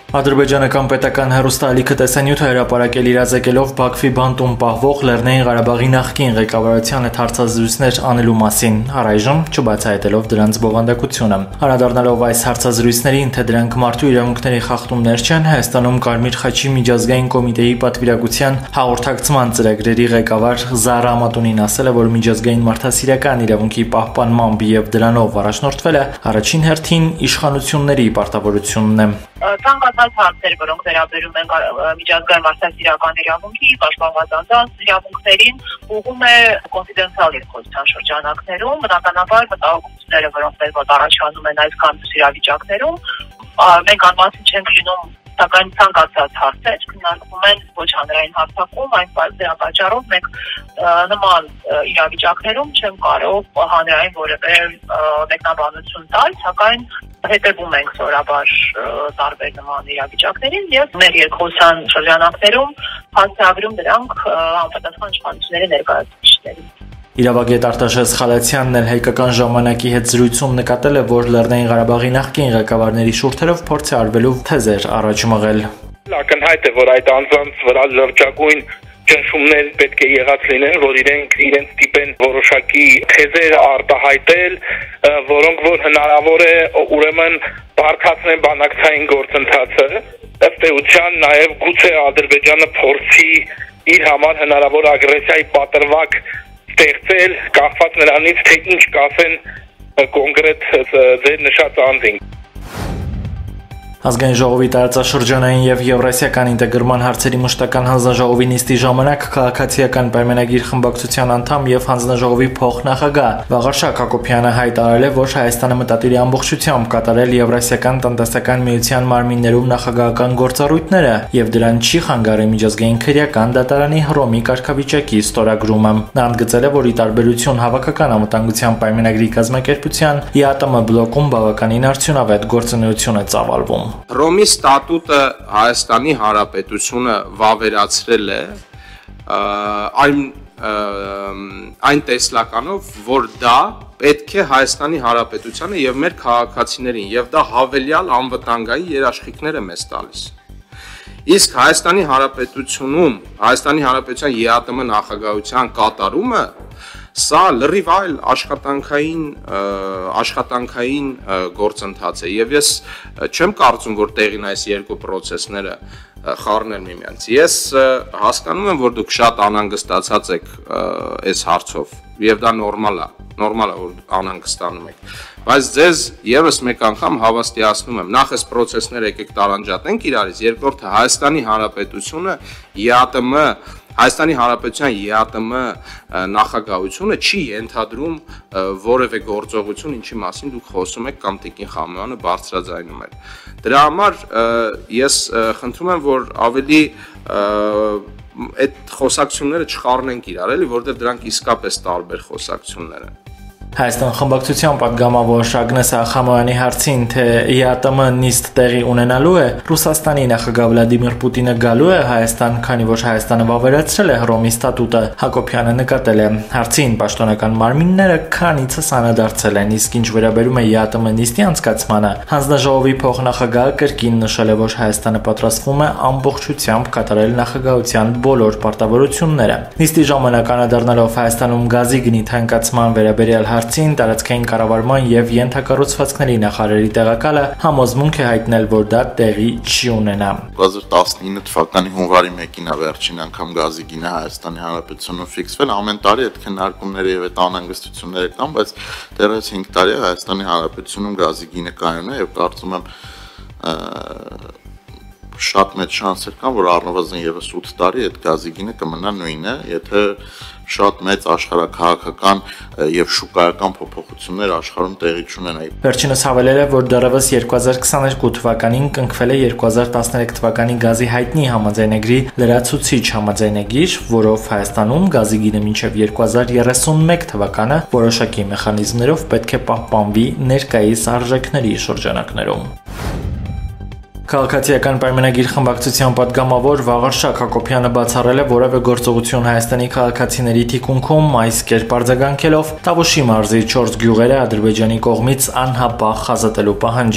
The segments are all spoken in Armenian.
Ադրբեջանական պետական հեռուստաալիքը տեսանյութ հրապարակել իրազեկելով Բաքվի բանտում պահվող Լեռնային Ղարաբաղի նախկին ղեկավարության հետ հարցազրույցներ անելու մասին, առայժմ չբացահայտելով դրանց բովանդակությունը։ Անդրադառնալով այս հարցազրույցներին, թե դրանք մարդու իրավունքների խախտումներ չեն, Հայաստանում Կարմիր խաչի միջազգային կոմիտեի պատվիրակության հաղորդակցման ծրագրերի ղեկավար Զարա Ամատունին ասել է, որ միջազգային մարդասիրական իրավունքի պահպանմամբ եւ դրանով առաջնորդվելը առաջին հերթին իշխանությունների պարտավորությունն է։ Ցանկացած հարցեր, որոնք վերաբերում են միջազգային մարդասիրական իրավունքի, պաշտպանված անձանց իրավունքներին, ուղղում է կոնֆիդենցիալ երկխոսության շրջանակներում, բնականաբար մտահոգությունները, որոնք մեզ մոտ առաջանում են այս կամ իրավիճակներում, մենք անմասին չենք լինում, սակայն ցանկացած հարցեր քննարկվում են ոչ հանրային հարթակում, այն պատճառով մենք նման իրավիճակներում չենք կարող հանրային որևէ մեկնաբանություն տալ, սակայն հետևում ենք սովորաբար տարբեր նման իրավիճակներին եւ մեր երկխոսության շրջանակներում հաստատագրում դրանք անպատասխան իշխանությունների ներկայացուցիչներին։ Իրավագետ Արտաշես Խալացյանն էլ հայկական ժամանակի հետ զրույցում նկատել է, որ Լեռնային Ղարաբաղի նախկին ղեկավարների շուրթերով փորձ է արվելու թեզեր առաջ մղել։ Ակնհայտ է, որ այդ անձանց վրա լրջագույն ճնշումներ պետք է եղած լինեն, որ իրենց տիպեն որոշակի թեզեր արտահայտել, որոնք որ հնարավոր է ուրեմն բարդացնեն բանակցային գործընթացը, ըստ էության նաև գուցե Ադրբեջանը փորձի իր համար հնարավոր ագրեսիայի պատրվակ ստեղծել, կախված նրանից, թե ինչ կասեն կոնկրետ ձեր նշած անձին։ Ազգային ժողովի տարածաշրջանային եւ Եվրասիական ինտեգրման հարցերի մշտական հանձնաժողովի նիստի ժամանակ քաղաքացիական պայմանագիր խմբակցության անդամ եւ հանձնաժողովի փոխնախագահ Վաղարշակ Հակոբյանը հայտարարել է, որ Հայաստանը մտադիր է ամբողջությամբ կատարել Եվրասիական տնտեսական միության մարմիններում նախագահական գործառույթները եւ դրան չի խանգարի միջազգային քրեական դատարանի Հռոմի կարգավիճակի ստորագրումը։ Նա ընդգծել է, որ ի տարբերություն հավաքական անվտանգության պայմանագրի կազմակերպության ԵԱՏՄ բլոկում բավականին արդյունավետ գործունեություն է ծավալվում։ Հռոմի ստատուտը Հայաստանի Հանրապետությունը վավերացրել է այն տեսլականով, որ դա պետք է Հայաստանի Հանրապետությանը եւ մեր քաղաքացիներին եւ դա հավելյալ անվտանգային երաշխիքներ է մեզ տալիս։ Իսկ Հայաստանի Հանրապետությունում Հայաստանի Հանրապետության ԵԱՏՄ նախագահության կատարումը սա լրիվ այլ աշխատանքային գործընթաց է եւ ես չեմ կարծում, որ տեղին այս երկու process-ները խառնել միմյանց։ Ես հասկանում եմ, որ դուք շատ անհանգստացած եք այս հարցով եւ դա նորմալ է, որ անհանգստանում եք։ Բայց ձեզ եւս մեկ անգամ հավաստիացնում եմ, նախ այս process-ները եկեք տարանջատենք իրարից, երկրորդը Հայաստանի Հանրապետությունը Հայաստանի Հանրապետության ԵԱՏՄ նախագահությունը չի ենթադրում որևէ գործողություն, ինչի մասին դուք խոսում եք կամ Տիկին Խամոյանը բարձրաձայնում էր։ Դրա համար ես խնդրում եմ, որ ավելի այդ խոսակցությունները չխառնենք իրար, էլի, որովհետև դրանք իսկապես տարբեր խոսակցություններ են։ Հայաստան խմբակցության պատգամավոր Ագնես Ախամոյանի հարցին, թե ԵԱՏՄ նիստ տեղի ունենալու է, Ռուսաստանի նախագահ Վլադիմիր Պուտինը գալու է Հայաստան, քանի որ Հայաստանը վավերացրել է Հռոմի ստատուտը, Հակոբյանը նկատել է։ Հարցին պաշտոնական մարմինները քանիցս անդրադարձել են, իսկ ինչ վերաբերում է ԵԱՏՄ նիստի անցկացմանը, հանձնաժողովի փոխնախագահը կրկին նշել է, որ Հայաստանը պատրաստվում է ամբողջությամբ կատարել նախագահության բոլոր պարտավորությունները։ Նիստի ժամանակ անդրադառնալով Հայաստանում գազի գնի թանկացման վերաբերյալ հարցին տարածքային կառավարման եւ ենթակառուցվածքների նախարարի տեղակալը համոզմունք է հայտնել, որ դա տեղի չի ունենա։ 2019 թվականի հունվարի 1-ին է վերջին անգամ գազի գինը Հայաստանի Հանրապետությունում ֆիքսվել, ամեն տարի այդ քննարկումները եւ այդ անհանգստությունները կան, բայց դեռևս 5 տարի է Հայաստանի Հանրապետությունում գազի գինը կայուն է եւ կարծում եմ շատ մեծ շանսեր կան, որ առնվազն եւս 8 տարի այդ գազի գինը կմնա նույնը, եթե շատ մեծ աշխարհաքաղաքական եւ շուկայական փոփոխություններ աշխարհում տեղի չունենայի։ Վերջինս հավելել է, որ դեռևս 2022 թվականին կնքվել է 2013 թվականի գազի հայտնի համաձայնագրի լրացուցիչ համաձայնագիր, որով Հայաստանում գազի գինը մինչև 2031 թվականը որոշակի մեխանիզմներով պետք է պահպանվի ներկայիս արժեքների շրջանակներում։ Քաղաքացիական պայմանագիր խմբակցության պատգամավոր Վաղարշակ Հակոբյանը բացառել է որևէ գործողություն Հայաստանի քաղաքացիների թիկունքում, այս կերպ արձագանքելով Տավուշի մարզի 4 գյուղերը Ադրբեջանի կողմից անհապաղ ազատելու պահանջին։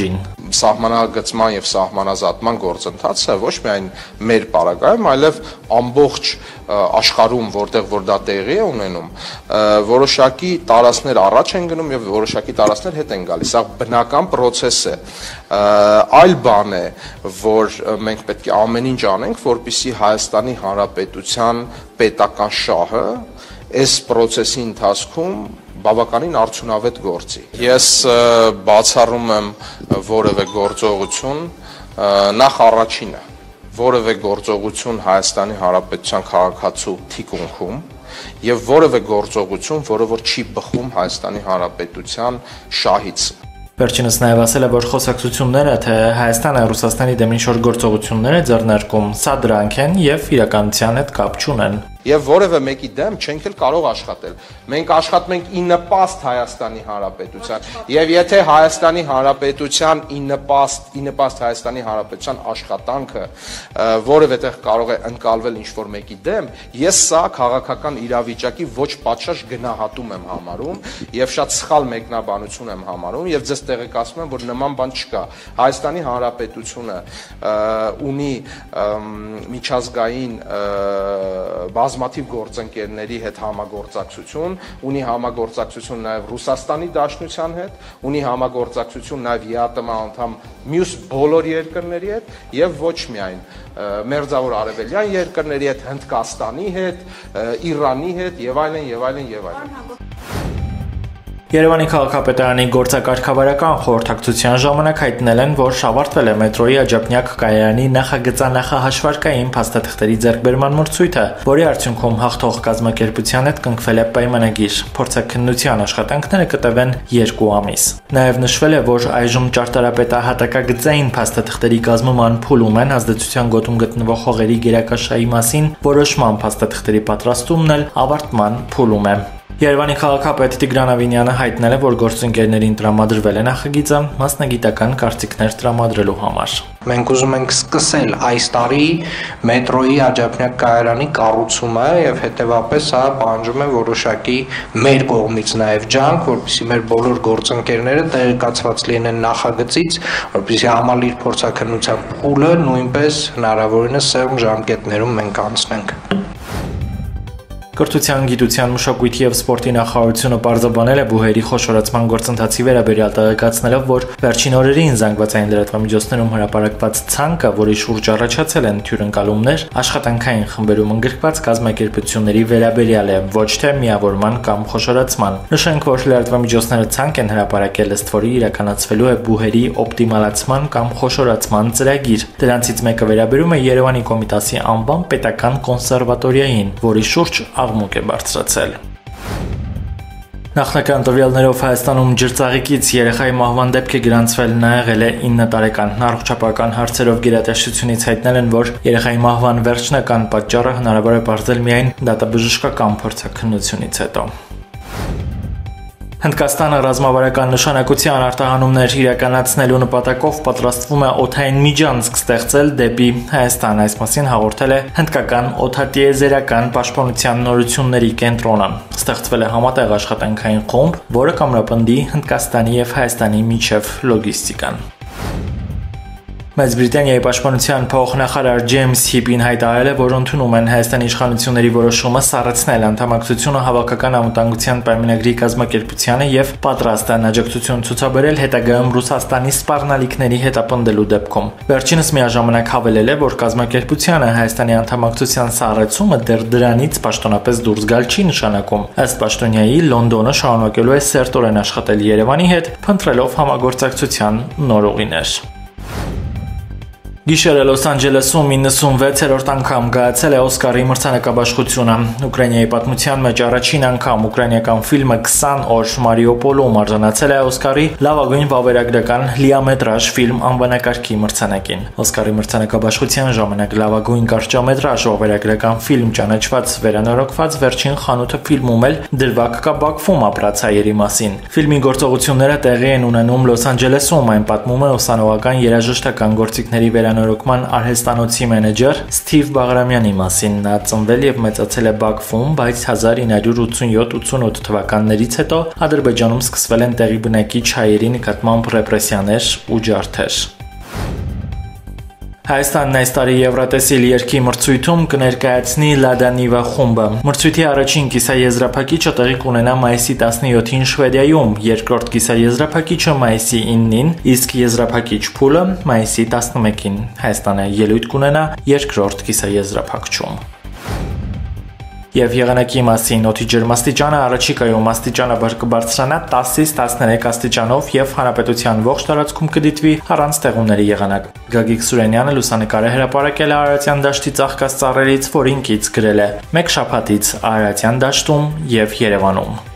սահմանագծման եւ սահմանազատման գործընթացը ոչ միայն մեր պարագայում, այլև ամբողջ աշխարհում, որտեղ որ դա տեղի է ունենում, որոշակի տարածքներ առաջ են գնում եւ որոշակի տարածքներ հետ են գալիս։ Սա բնական process է։ Այլ բան է, որ մենք պետք է ամեն ինչ անենք, որպեսզի Հայաստանի Հանրապետության պետական շահը այս process-ի ընթացքում բավականին արդյունավետ գործի։ Ես բացառում եմ որևէ գործողություն, նախ առաջինը, որևէ գործողություն Հայաստանի Հանրապետության քաղաքացու թիկունքում եւ որևէ գործողություն, որը որ չի բխում Հայաստանի Հանրապետության շահից։ Վերջինս նաև ասել է, որ խոսակցությունները, թե Հայաստանը Ռուսաստանի դեմ ինչ-որ գործողություններ է ձեռնարկում, սա դրանք են եւ իրականության հետ կապ չունեն։ Եվ որևէ մեկի դեմ չենք էլ կարող աշխատել։ Մենք աշխատում ենք ի նպաստ Հայաստանի Հանրապետության, եւ եթե Հայաստանի Հանրապետության ի նպաստ Հայաստանի Հանրապետության աշխատանքը որևէ տեղ կարող է ընկալվել ինչ-որ մեկի դեմ, ես սա քաղաքական իրավիճակի ոչ պատշաճ գնահատում եմ համարում եւ շատ սխալ մեկնաբանություն եմ համարում եւ ձեզ տեղեկացնում եմ, որ նման բան չկա։ Հայաստանի Հանրապետությունը ունի միջազգային բազմաթիվ գործընկերների հետ համագործակցություն, ունի համագործակցություն նաև Ռուսաստանի Դաշնության հետ, ունի համագործակցություն նաև ԵԱՏՄ անդամ մյուս բոլոր երկրների հետ եւ ոչ միայն Մերձավոր Արևելյան երկրների հետ, Հնդկաստանի հետ, Իրանի հետ եւ այլն եւ այլն եւ այլն։ Երևանի քաղաքապետարանի գործակարգավարական խորհրդակցության ժամանակ հայտնել են, որ ավարտվել է մետրոյի Աջափնյակ կայարանի նախագծանախահաշվարկային փաստաթղթերի ձեռքբերման մրցույթը, որի արդյունքում հաղթող կազմակերպության հետ կնքվել է պայմանագիր։ Փորձաքննության աշխատանքները կտևեն 2 ամիս։ Նաև նշվել է, որ այժմ ճարտարապետահատակագծային փաստաթղթերի կազմման փուլում են ազդեցության գոտում գտնվող հողերի գերակաշռայի մասին որոշման փաստաթղթերի պատրաստումն էլ ավարտման փուլում է։ Երևանի քաղաքապետ Տիգրան Ավինյանը հայտնել է, որ գործընկերներին տրամադրվել է նախագիծը մասնագիտական կարծիքներ տրամադրելու համար։ Մենք ուզում ենք սկսել այս տարի մետրոյի Աջափնյակ կայարանի կառուցումը եւ հետեւաբար սա պահանջում է որոշակի մեր կողմից նաեւ ջանք, որպեսզի մեր բոլոր գործընկերները տեղեկացված լինեն նախագծից, որպեսզի համալիր փորձաքննության փուլը նույնպես հնարավորինս սեղմ ժամկետներում մենք անցնենք։ Կրթության, գիտության, մշակույթի եւ սպորտի նախարարությունը պարզաբանել է բուհերի խոշորացման գործընթացի վերաբերյալ տեղեկացնելով, որ վերջին օրերին զանգվածային լրատվամիջոցներում հրապարակված ցանկը, որի շուրջ առաջացել են թյուրընկալումներ, աշխատանքային խմբերում ընդգրկված կազմակերպությունների վերաբերյալ է, ոչ թե միավորման կամ խոշորացման։ Նշենք, որ լրատվամիջոցները ցանկ են հրապարակել, ըստ որի իրականացվելու է բուհերի օպտիմալացման կամ խոշորացման ծրագիր։ Դրանցից մեկը վերաբերում է Երևանի Կոմիտասի անվան պետական կոնսերվատորիային, որի շուրջ աղմուկ է բարձրացել։ Նախնական տվյալներով Հայաստանում ջրծաղիկից երեխայի մահվան դեպք է գրանցվել, նա եղել է 9 տարեկան։ Առողջապահական հարցերով գերատեսչությունից հայտնել են, որ երեխայի մահվան վերջնական պատճառը հնարավոր է պարզել միայն դատաբժշկական փորձաքննությունից հետո։ Հնդկաստանը ռազմավարական նշանակության արտահանումներ իրականացնելու նպատակով պատրաստվում է օդային միջանցք ստեղծել դեպի Հայաստան, այս մասին հաղորդել է հնդկական օդատիեզերական պաշտպանության նորությունների կենտրոնը։ Ստեղծվել է համատեղ աշխատանքային խումբ, որը կամրապնդի Հնդկաստանի եւ Հայաստանի միջև լոգիստիկան։ Մեծ Բրիտանիայի պաշտպանության փոխնախարար Ջեյմս Հիպին հայտարարել է, որ ընդունում են Հայաստանի իշխանությունների որոշումը սառեցնել անդամակցությունը հավաքական անվտանգության պայմանագրի կազմակերպությանը եւ պատրաստ են աջակցություն ցուցաբերել հետագայում Ռուսաստանի սպառնալիքների հետապնդելու դեպքում։ Վերջինս միաժամանակ հավելել է, որ կազմակերպությանը Հայաստանի անդամակցության սառեցումը դեռ դրանից պաշտոնապես դուրս գալ չի նշանակում։ Ըստ պաշտոնյայի, Լոնդոնը շարունակելու է սերտորեն աշխատել Երևանի հետ, փնտրելով համագործակցության նոր ուղիներ։ Գիշերը Լոս Անջելեսում 96-րդ անգամ գայացել է Օսկարի մրցանակաբաշխությունը։ Ուկրաինայի պատմության մեջ առաջին անգամ ուկրաինական ֆիլմը 20 օր Մարիուպոլում արժանացել է Օսկարի լավագույն վավերագրական լիամետրաժ ֆիլմ անվանակարգի մրցանակին։ Օսկարի մրցանակաբաշխության ժամանակ լավագույն կարճամետրաժ վավերագրական ֆիլմ ճանաչված վերանորոգված Վերջին խանութը ֆիլմում էլ դրվագ կա Բաքվում ապրած հայերի մասին։ Ֆիլմի գործողությունները տեղի են ունենում Լոս Անջելեսում, այն պատմում է ուսանողական երաժշտական գործիքների վերանորոգման արհեստանոցի մենեջեր Սթիվ Բաղրամյանի մասին։ Նա ծնվել եւ մեծացել է Բաքվում, բայց 1987-88 թվականներից հետո Ադրբեջանում սկսվել են տեղի բնակիչ հայերի նկատմամբ ռեպրեսիաներ ու ջարդեր։ Հայաստանն այս տարի Եվրատեսիլ երկի մրցույթում կներկայացնի Լադա Նիվա խումբը։ Մրցույթի առաջին կիսաեզրափակիչը տեղի կունենա մայիսի 17-ին Շվեդիայում, երկրորդ կիսաեզրափակիչը մայիսի 9-ին, իսկ եզրափակիչ փուլը մայիսի 11-ին։ Հայաստանը ելույթ կունենա երկրորդ կիսաեզրափակչում։ Եվ եղանակի մասին օդի ջերմաստիճանը առաջիկայում աստիճանաբար կբարձրանա 10-ից 13 աստիճանով եւ հանրապետության ողջ տարածքում կդիտվի առանց տեղումների եղանակ։ Գագիկ Սուրենյանը լուսանկարը հրապարակել է Արարատյան դաշտի ծաղկած ծառերից, որին կից գրել է 1 շաբաթից Արարատյան դաշտում եւ Երևանում։